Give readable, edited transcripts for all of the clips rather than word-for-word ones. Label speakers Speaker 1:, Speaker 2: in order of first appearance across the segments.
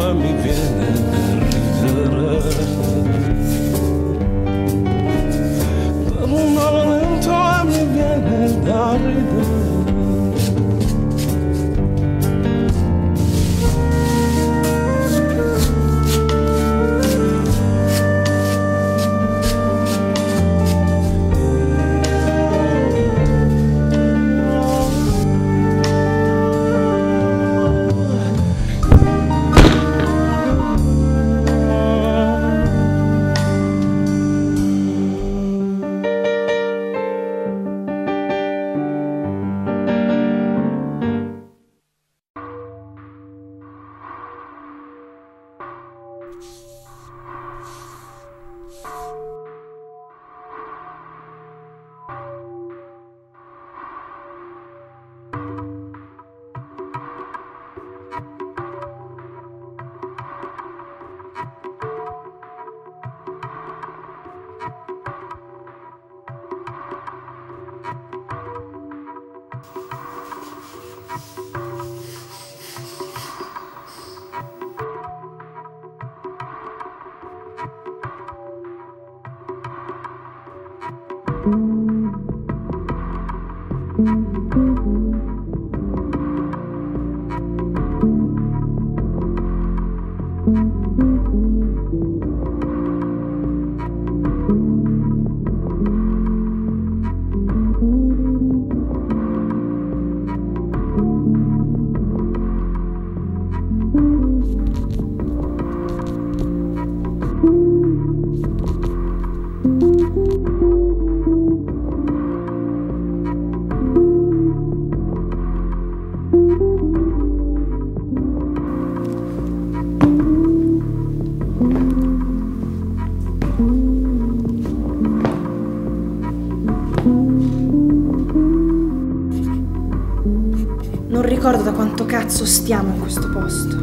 Speaker 1: e mi viene da ridere. Per un momento e mi viene da ridere.
Speaker 2: Non ricordo da quanto cazzo stiamo in questo posto.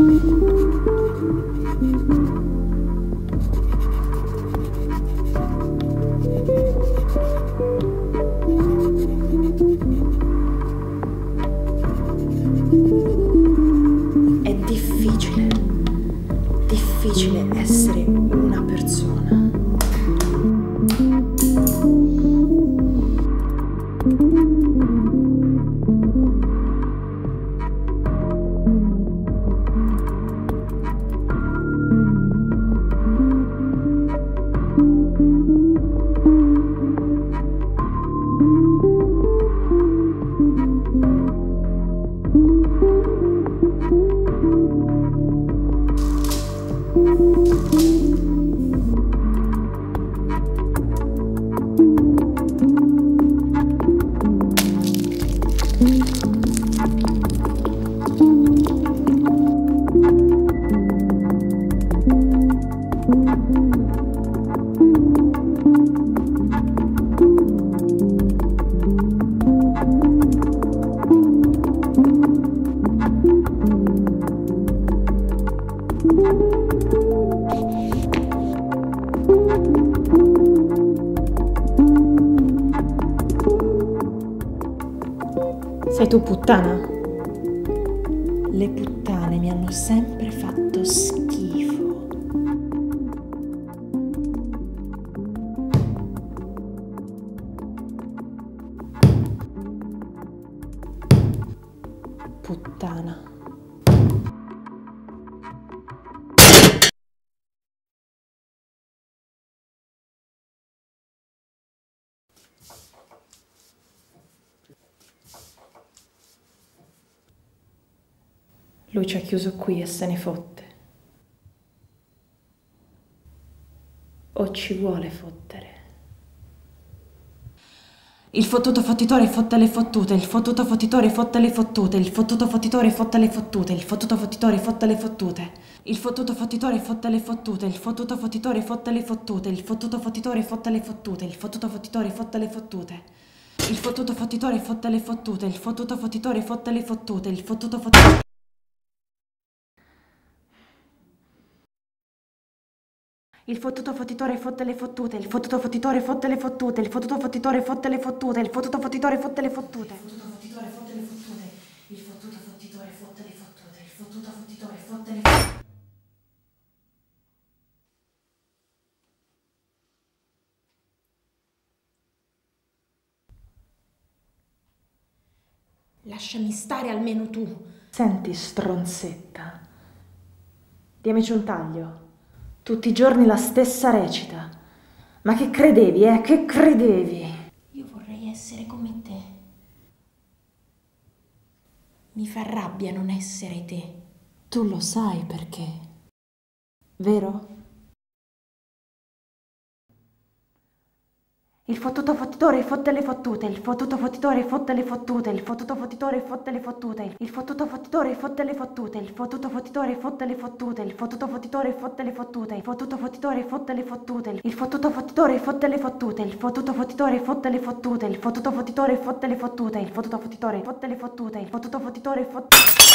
Speaker 2: È difficile essere una persona. Sei tu puttana? Le puttane mi hanno sempre fatto schifo. Puttana. Lui ci ha chiuso qui e se ne fotte. O ci vuole fottere. Il fottuto fottitore fotte le fottute, il fottuto fottitore fotte le fottute, il fottuto fottitore fotte le fottute, il fottuto fottitore fotte le fottute, il fottuto fottitore fotte le fottute, il fottuto fottitore fotte le fottute, il fottuto fottitore fotte le fottute, il fottuto fottitore fotte le fottute, il fottuto fottitore fotte le fottute, il fottuto fottitore fotte le fottute, il fottuto fottitore. Il fottuto fottitore fotte le fottute, il fottuto fottitore fotte le fottute, il fottuto fottitore fotte le fottute, il fottuto fottitore fotte le fottute. Il fottuto fottitore fotte le fottute, il fottuto fottitore fotte le fottute, il fottuto fottitore fotte le fottute.
Speaker 3: Lasciami stare almeno tu.
Speaker 2: Senti, stronzetta, diamoci un taglio. Tutti i giorni la stessa recita. Ma che credevi, Che credevi?
Speaker 3: Io vorrei essere come te. Mi fa rabbia non essere te.
Speaker 2: Tu lo sai perché, vero? Il fottuto fottitore fotte le fottute, il fottuto fottitore fotte le fottute, il fottuto fottitore fotte le fottute, il fottuto fottitore fotte le fottute, il fottuto fottitore fotte le fottute, il fottuto fottitore fotte le fottute, il fottuto fottitore fotte le fottute, il fottuto fottitore fotte le fottute, il fottuto fottitore fotte le fottute, il fottuto fottitore fotte le fottute, il fottuto fottitore fotte le fottute, il fottuto fottitore fotte...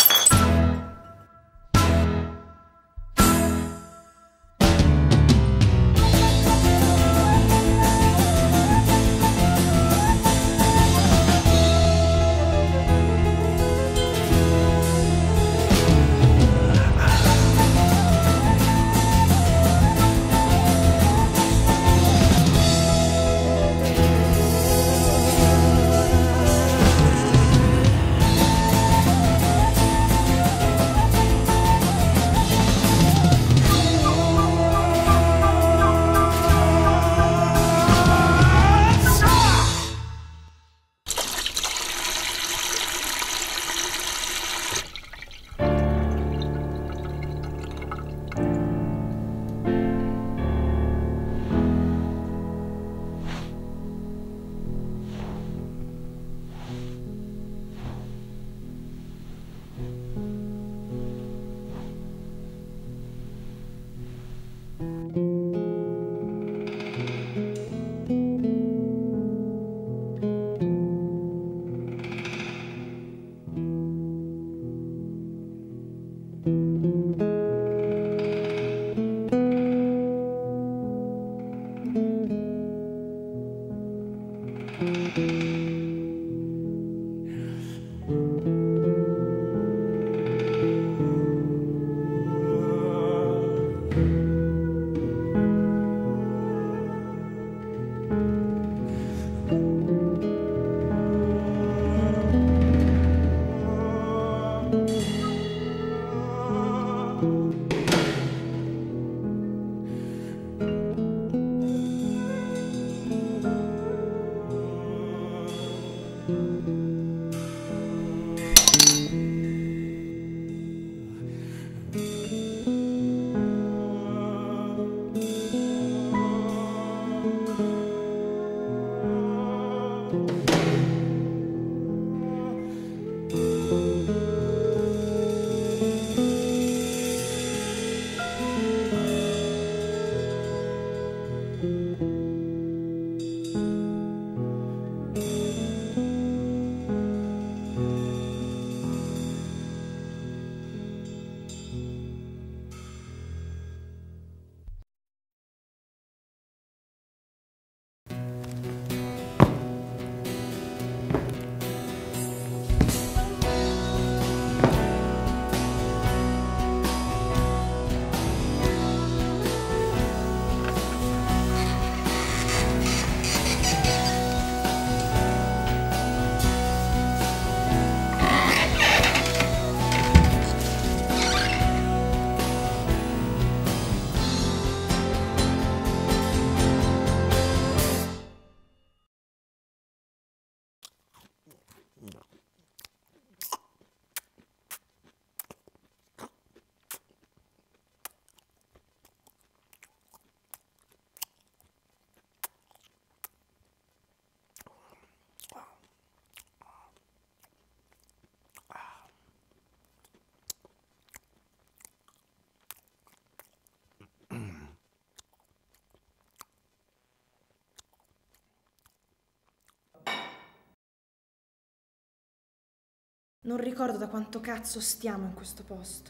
Speaker 3: Non ricordo da quanto cazzo stiamo in questo posto.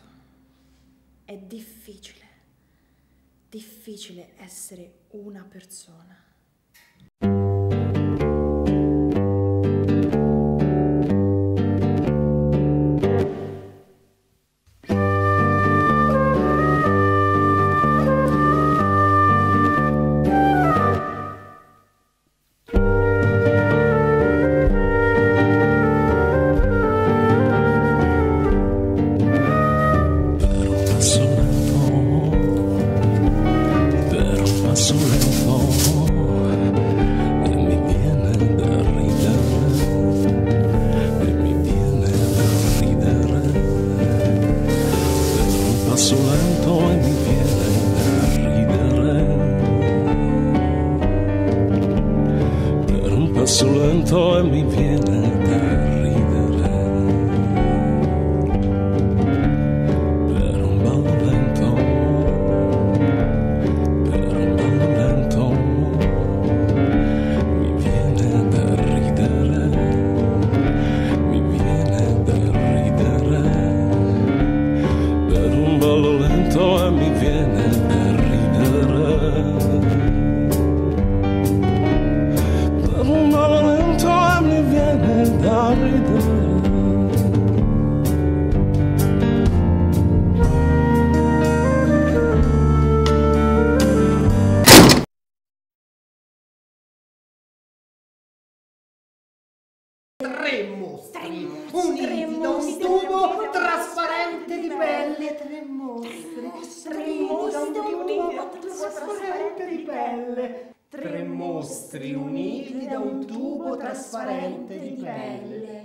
Speaker 3: È difficile essere una persona.
Speaker 1: passo lento e mi viene da ridere. Per un passo lento e mi viene da ridere. Per un ballo lento, per un ballo lento, mi viene da ridere. Mi viene da ridere. Per un ballo lento e mi viene da ridere. Per un ballo lento e mi viene da ridere.
Speaker 4: Tre mostri uniti da un tubo trasparente di pelle. Tre mostri uniti da un tubo trasparente di pelle. Tre mostri uniti da un tubo trasparente di pelle.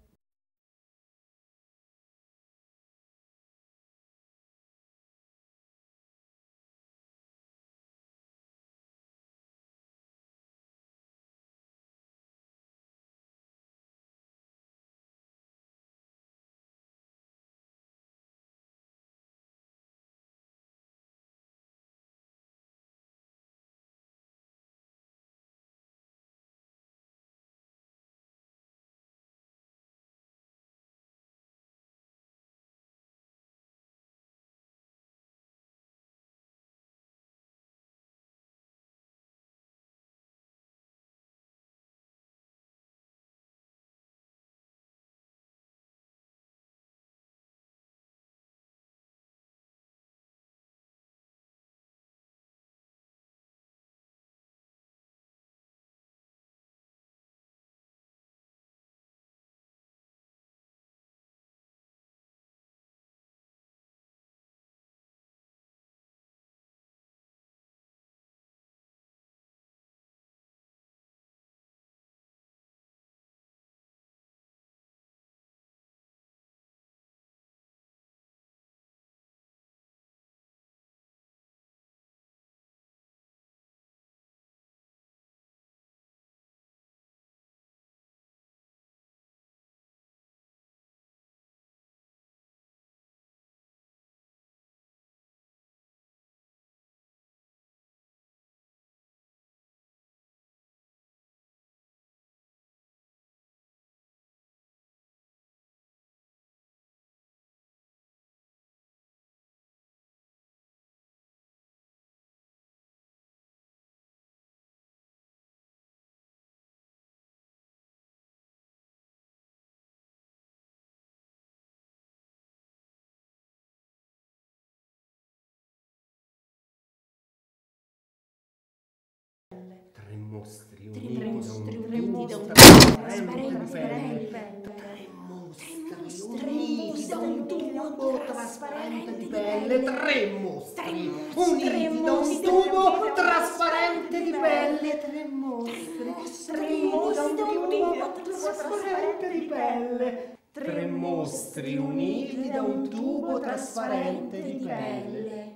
Speaker 4: Tre mostri uniti da un tubo trasparente di pelle. Tre mostri uniti da un tubo trasparente di pelle. Tre mostri uniti da un tubo trasparente di pelle. Tre mostri uniti da un tubo trasparente di pelle. Tre mostri uniti da un tubo trasparente di pelle.